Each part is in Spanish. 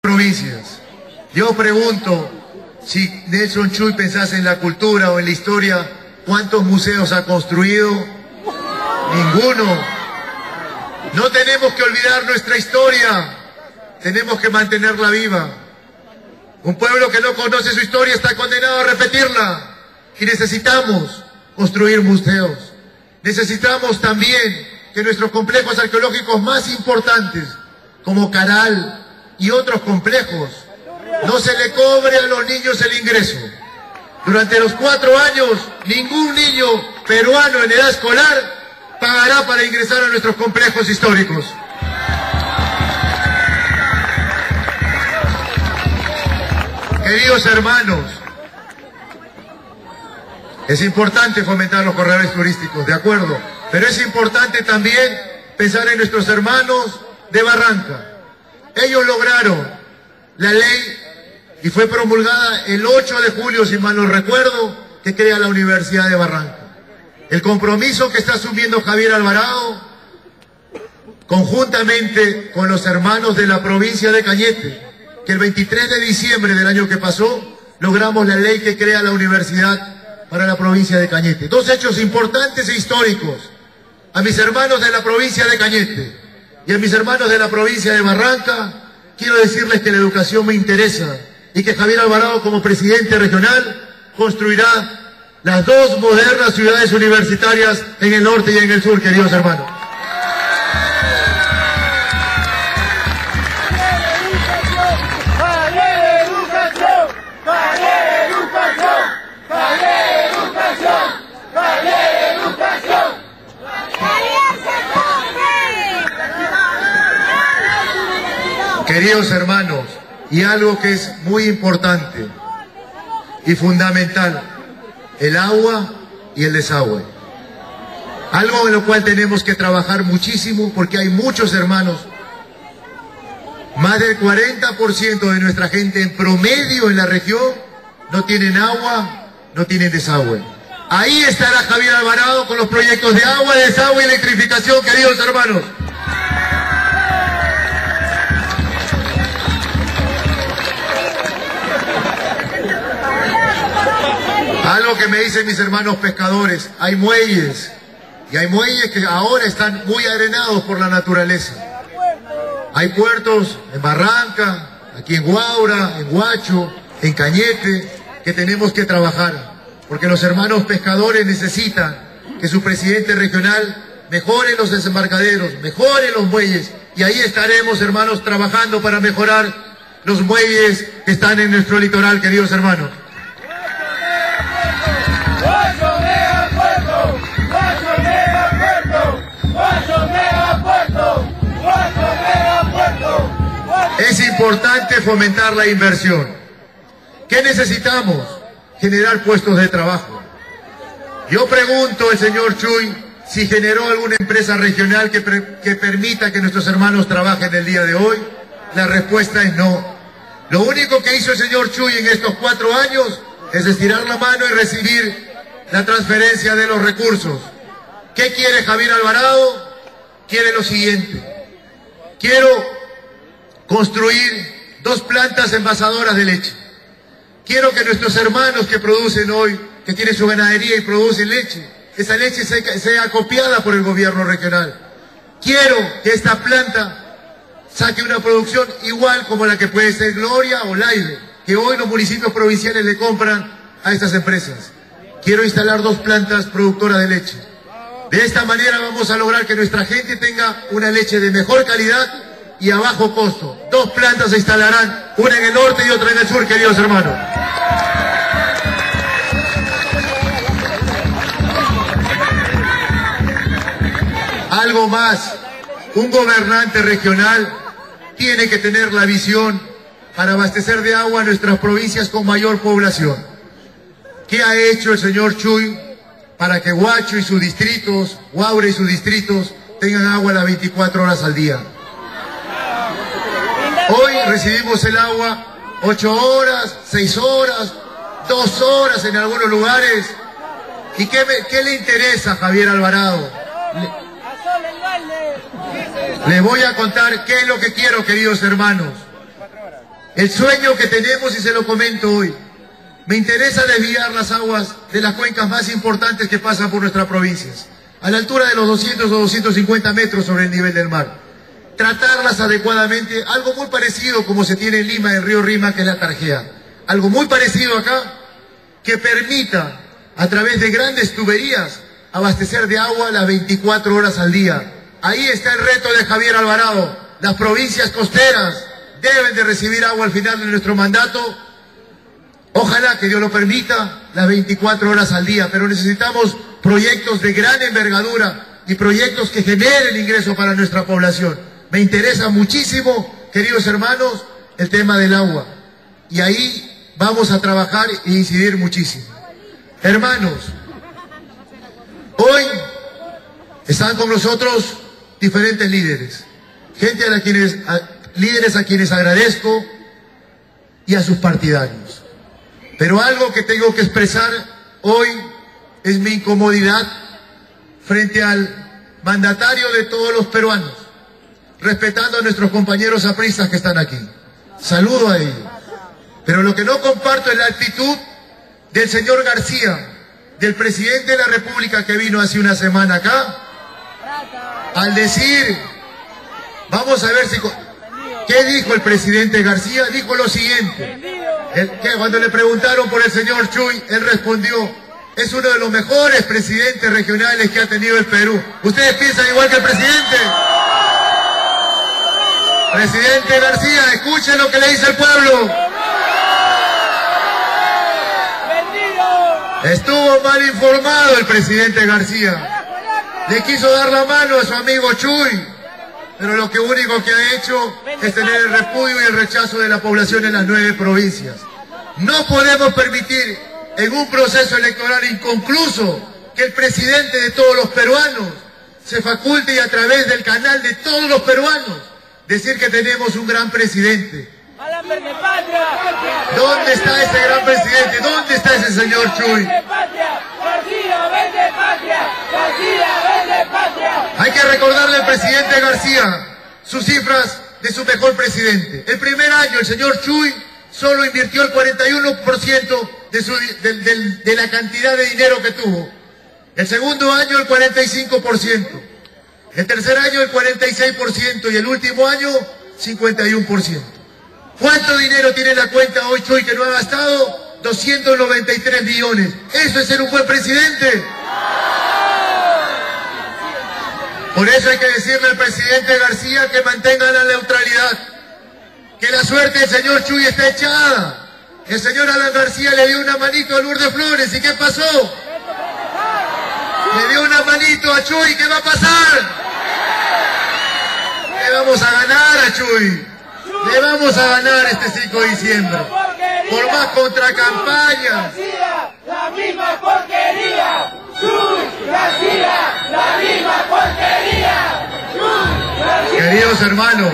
provincias. Yo pregunto, si Nelson Chuy pensase en la cultura o en la historia, ¿cuántos museos ha construido? Ninguno. No tenemos que olvidar nuestra historia, tenemos que mantenerla viva. Un pueblo que no conoce su historia está condenado a repetirla. Y necesitamos construir museos. Necesitamos también que nuestros complejos arqueológicos más importantes, como Caral y otros complejos, no se le cobre a los niños el ingreso. Durante los 4 años, ningún niño peruano en edad escolar pagará para ingresar a nuestros complejos históricos. Queridos hermanos, es importante fomentar los corredores turísticos, de acuerdo, pero es importante también pensar en nuestros hermanos de Barranca. Ellos lograron la ley y fue promulgada el 8 de julio, si mal no recuerdo, que crea la Universidad de Barranca. El compromiso que está asumiendo Javier Alvarado, conjuntamente con los hermanos de la provincia de Cañete, que el 23 de diciembre del año que pasó, logramos la ley que crea la universidad para la provincia de Cañete. 2 hechos importantes e históricos. A mis hermanos de la provincia de Cañete y a mis hermanos de la provincia de Barranca, quiero decirles que la educación me interesa y que Javier Alvarado, como presidente regional, construirá las 2 modernas ciudades universitarias en el norte y en el sur, queridos hermanos. Queridos hermanos, y algo que es muy importante y fundamental, el agua y el desagüe. Algo en lo cual tenemos que trabajar muchísimo porque hay muchos hermanos, más del 40% de nuestra gente en promedio en la región no tienen agua, no tienen desagüe. Ahí estará Javier Alvarado con los proyectos de agua, desagüe y electrificación, queridos hermanos. Algo que me dicen mis hermanos pescadores, hay muelles, y hay muelles que ahora están muy arenados por la naturaleza. Hay puertos en Barranca, aquí en Guaura, en Huacho, en Cañete, que tenemos que trabajar, porque los hermanos pescadores necesitan que su presidente regional mejore los desembarcaderos, mejore los muelles, y ahí estaremos, hermanos, trabajando para mejorar los muelles que están en nuestro litoral, queridos hermanos. Es importante fomentar la inversión. ¿Qué necesitamos? Generar puestos de trabajo. Yo pregunto al señor Chuy si generó alguna empresa regional que permita que nuestros hermanos trabajen el día de hoy. La respuesta es no. Lo único que hizo el señor Chuy en estos 4 años es estirar la mano y recibir la transferencia de los recursos. ¿Qué quiere Javier Alvarado? Quiere lo siguiente. Quiero construir 2 plantas envasadoras de leche. Quiero que nuestros hermanos que producen hoy, que tienen su ganadería y producen leche, esa leche sea acopiada por el gobierno regional. Quiero que esta planta saque una producción igual como la que puede ser Gloria o Laide, que hoy los municipios provinciales le compran a estas empresas. Quiero instalar 2 plantas productoras de leche. De esta manera vamos a lograr que nuestra gente tenga una leche de mejor calidad y a bajo costo. 2 plantas se instalarán, una en el norte y otra en el sur, queridos hermanos. Algo más, un gobernante regional tiene que tener la visión para abastecer de agua a nuestras provincias con mayor población. ¿Qué ha hecho el señor Chuy para que Huacho y sus distritos, Guaura y sus distritos, tengan agua las 24 horas al día? Hoy recibimos el agua 8 horas, 6 horas, 2 horas en algunos lugares. ¿Y qué le interesa a Javier Alvarado? Les voy a contar qué es lo que quiero, queridos hermanos. El sueño que tenemos, y se lo comento hoy, me interesa desviar las aguas de las cuencas más importantes que pasan por nuestras provincias, a la altura de los 200 o 250 metros sobre el nivel del mar. Tratarlas adecuadamente, algo muy parecido como se tiene en Lima, el río Rima, que es la Tarjea. Algo muy parecido acá, que permita, a través de grandes tuberías, abastecer de agua las 24 horas al día. Ahí está el reto de Javier Alvarado. Las provincias costeras deben de recibir agua al final de nuestro mandato. Ojalá que Dios lo permita, las 24 horas al día, pero necesitamos proyectos de gran envergadura y proyectos que generen ingresos para nuestra población. Me interesa muchísimo, queridos hermanos, el tema del agua. Y ahí vamos a trabajar e incidir muchísimo. Hermanos, hoy están con nosotros diferentes líderes. Gente líderes a quienes agradezco y a sus partidarios. Pero algo que tengo que expresar hoy es mi incomodidad frente al mandatario de todos los peruanos, respetando a nuestros compañeros apristas que están aquí. Saludo a ellos. Pero lo que no comparto es la actitud del señor García, del presidente de la República que vino hace una semana acá, al decir, vamos a ver si... ¿Qué dijo el presidente García? Dijo lo siguiente, que cuando le preguntaron por el señor Chuy, él respondió, es uno de los mejores presidentes regionales que ha tenido el Perú. ¿Ustedes piensan igual que el presidente? Presidente García, escuchen lo que le dice el pueblo. Estuvo mal informado el presidente García. Le quiso dar la mano a su amigo Chuy, pero lo único que ha hecho es tener el repudio y el rechazo de la población en las 9 provincias. No podemos permitir en un proceso electoral inconcluso que el presidente de todos los peruanos se faculte y a través del canal de todos los peruanos decir que tenemos un gran presidente. ¿Dónde está ese gran presidente? ¿Dónde está ese señor Chuy? Hay que recordarle al presidente García sus cifras de su mejor presidente. El primer año el señor Chuy solo invirtió el 41% de la cantidad de dinero que tuvo. El segundo año el 45%. El tercer año el 46% y el último año 51%. ¿Cuánto dinero tiene la cuenta hoy Chuy que no ha gastado? 293 millones. ¿Eso es ser un buen presidente? Por eso hay que decirle al presidente García que mantenga la neutralidad, que la suerte del señor Chuy está echada. El señor Alan García le dio una manito a Lourdes Flores, ¿y qué pasó? Le dio una manito a Chuy, ¿qué va a pasar? Le vamos a ganar a Chuy. Le vamos a ganar este 5 de diciembre. Por más contracampañas. La misma porquería. García, la misma porquería. Queridos hermanos,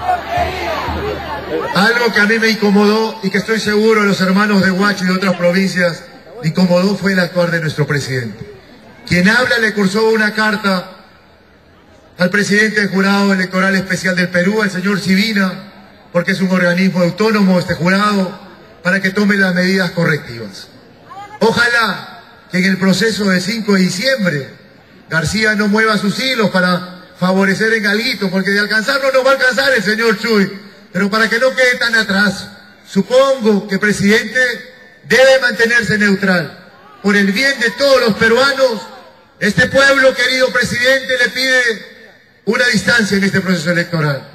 algo que a mí me incomodó y que estoy seguro los hermanos de Huacho y de otras provincias me incomodó fue el actuar de nuestro presidente. Quien habla le cursó una carta al presidente del Jurado Electoral Especial del Perú, al señor Sivina, porque es un organismo autónomo este jurado, para que tome las medidas correctivas. Ojalá que en el proceso del 5 de diciembre García no mueva sus hilos para favorecer en alguito, porque de alcanzar no nos va a alcanzar el señor Chuy, pero para que no quede tan atrás, supongo que el presidente debe mantenerse neutral. Por el bien de todos los peruanos, este pueblo, querido presidente, le pide una distancia en este proceso electoral.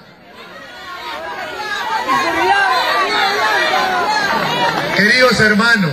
Queridos hermanos,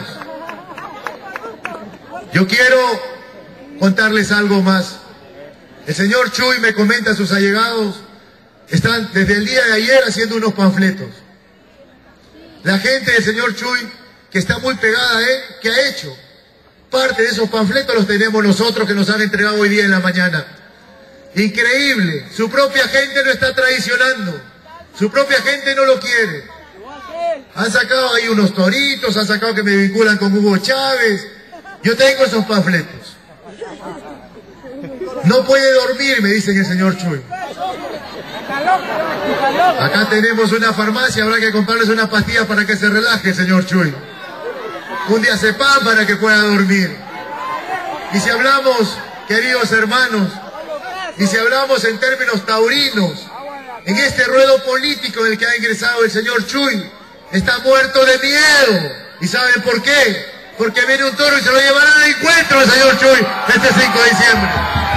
yo quiero contarles algo más. El señor Chuy me comenta a sus allegados, están desde el día de ayer haciendo unos panfletos. La gente del señor Chuy, que está muy pegada a él, ¿qué ha hecho? Parte de esos panfletos los tenemos nosotros, que nos han entregado hoy día en la mañana. Increíble, su propia gente lo está traicionando, su propia gente no lo quiere. Han sacado ahí unos toritos, han sacado que me vinculan con Hugo Chávez. Yo tengo esos panfletos. No puede dormir, me dicen el señor Chuy. Acá tenemos una farmacia, habrá que comprarles una pastilla para que se relaje, señor Chuy. Un diazepam para que pueda dormir. Y si hablamos, queridos hermanos, y si hablamos en términos taurinos, en este ruedo político en el que ha ingresado el señor Chuy, está muerto de miedo. ¿Y saben por qué? Porque viene un toro y se lo llevará de encuentro el señor Chuy este 5 de diciembre.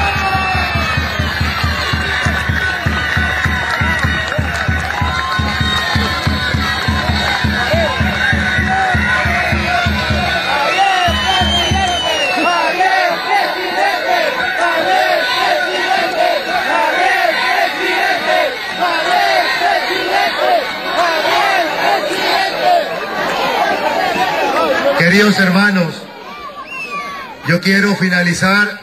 Queridos hermanos, yo quiero finalizar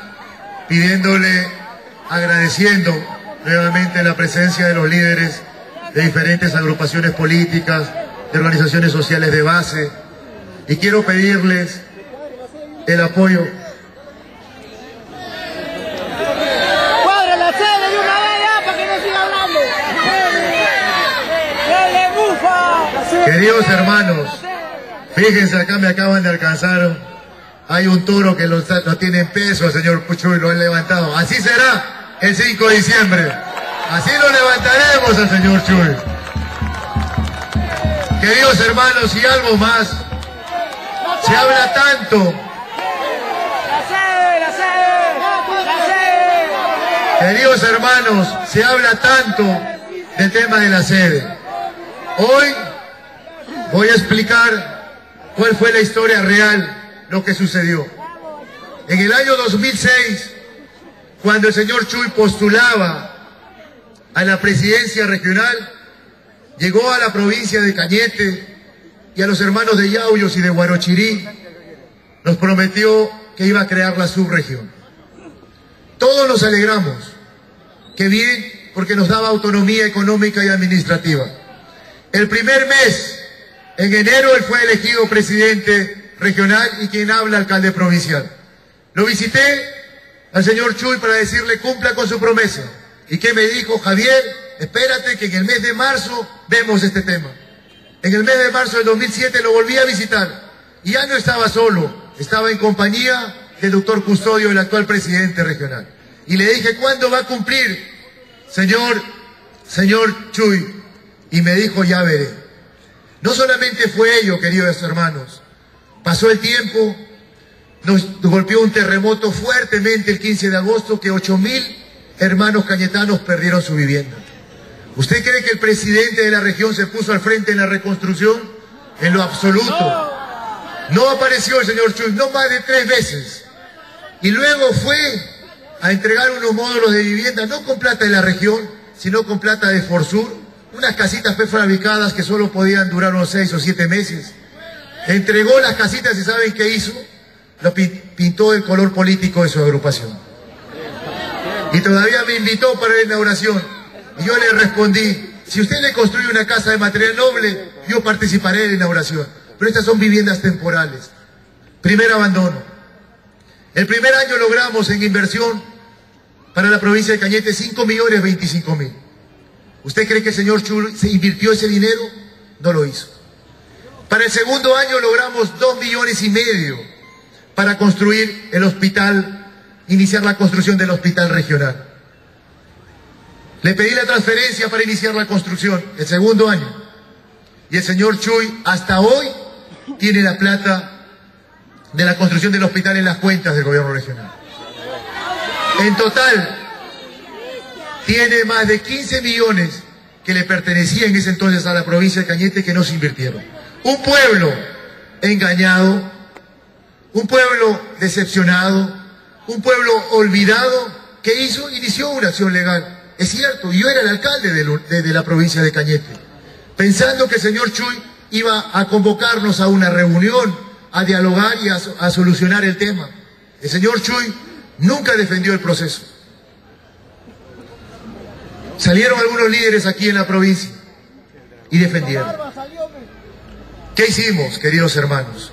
agradeciendo nuevamente la presencia de los líderes de diferentes agrupaciones políticas, de organizaciones sociales de base, y quiero pedirles el apoyo. ¡Cuadra la sede de una vez ya para que no siga hablando! ¡Dale, bufa! Queridos hermanos, fíjense, acá me acaban de alcanzar. Hay un toro que lo tiene en peso, señor Chuy, lo han levantado. Así será el 5 de diciembre. Así lo levantaremos al señor Chuy. Queridos hermanos, y algo más. Se habla tanto. Queridos hermanos, se habla tanto del tema de la sede. Hoy voy a explicar cuál fue la historia real, lo que sucedió. En el año 2006, cuando el señor Chuy postulaba a la presidencia regional, llegó a la provincia de Cañete y a los hermanos de Yauyos y de Huarochirí nos prometió que iba a crear la subregión. Todos nos alegramos, que bien, porque nos daba autonomía económica y administrativa. El primer mes, en enero, él fue elegido presidente regional y quien habla, alcalde provincial. Lo visité al señor Chuy para decirle cumpla con su promesa. ¿Y qué me dijo? Javier, espérate que en el mes de marzo vemos este tema. En el mes de marzo del 2007 lo volví a visitar y ya no estaba solo, estaba en compañía del doctor Custodio, el actual presidente regional. Y le dije, ¿cuándo va a cumplir, señor Chuy? Y me dijo, ya veré. No solamente fue ello, queridos hermanos. Pasó el tiempo, nos golpeó un terremoto fuertemente el 15 de agosto que 8.000 hermanos cañetanos perdieron su vivienda. ¿Usted cree que el presidente de la región se puso al frente en la reconstrucción? En lo absoluto. No apareció el señor Chuy, no más de 3 veces. Y luego fue a entregar unos módulos de vivienda, no con plata de la región, sino con plata de Forsur, unas casitas prefabricadas que solo podían durar unos 6 o 7 meses. Entregó las casitas y ¿saben qué hizo? Lo pintó el color político de su agrupación. Y todavía me invitó para la inauguración. Y yo le respondí, si usted le construye una casa de material noble, yo participaré en la inauguración. Pero estas son viviendas temporales. Primer abandono. El primer año logramos en inversión para la provincia de Cañete 5.025.000. ¿Usted cree que el señor Chuy se invirtió ese dinero? No lo hizo. Para el segundo año logramos 2,5 millones para construir el hospital, iniciar la construcción del hospital regional. Le pedí la transferencia para iniciar la construcción el segundo año. Y el señor Chuy hasta hoy tiene la plata de la construcción del hospital en las cuentas del gobierno regional. En total, tiene más de 15 millones que le pertenecían en ese entonces a la provincia de Cañete que no se invirtieron. Un pueblo engañado, un pueblo decepcionado, un pueblo olvidado, ¿qué hizo? Inició una acción legal. Es cierto, yo era el alcalde de la provincia de Cañete, pensando que el señor Chuy iba a convocarnos a una reunión, a dialogar y a solucionar el tema. El señor Chuy nunca defendió el proceso. Salieron algunos líderes aquí en la provincia y defendieron. ¿Qué hicimos, queridos hermanos?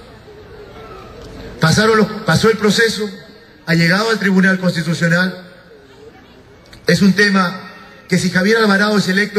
Pasó el proceso, ha llegado al Tribunal Constitucional. Es un tema que si Javier Alvarado es electo